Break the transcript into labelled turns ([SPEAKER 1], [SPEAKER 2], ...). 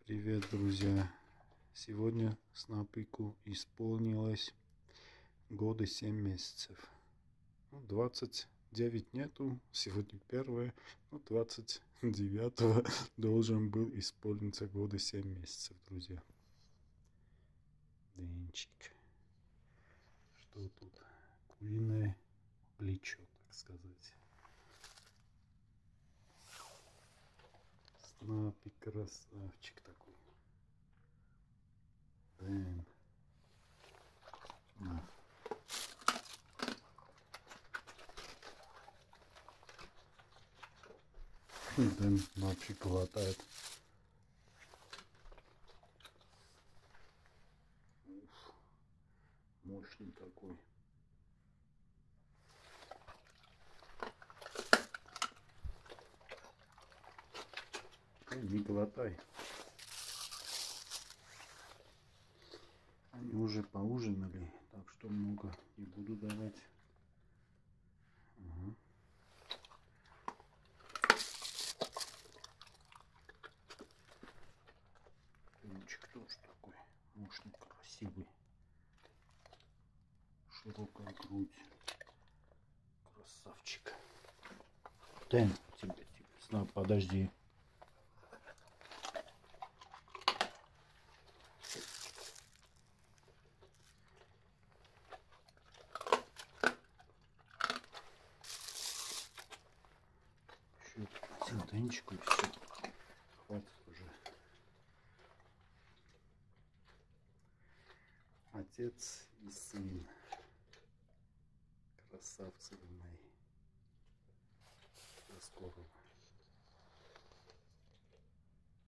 [SPEAKER 1] Привет, друзья! Сегодня Снапику исполнилось года 7 месяцев. 29 нету, сегодня 1, 29 должен был исполниться года 7 месяцев, друзья. Денчик. Что тут? Куриное плечо, так сказать. Снапик красавчик такой. Дэн. На. Дэн нафиг глотает. Уф, мощный такой. Не глотай. Они уже поужинали, так что много не буду давать. Ага. Тенчик тоже такой мощный, красивый. Широкая грудь. Красавчик. Тен, тебе. Подожди. Еще Денчику и все. Хватит уже. Отец и сын. Красавцы мои. До скорого.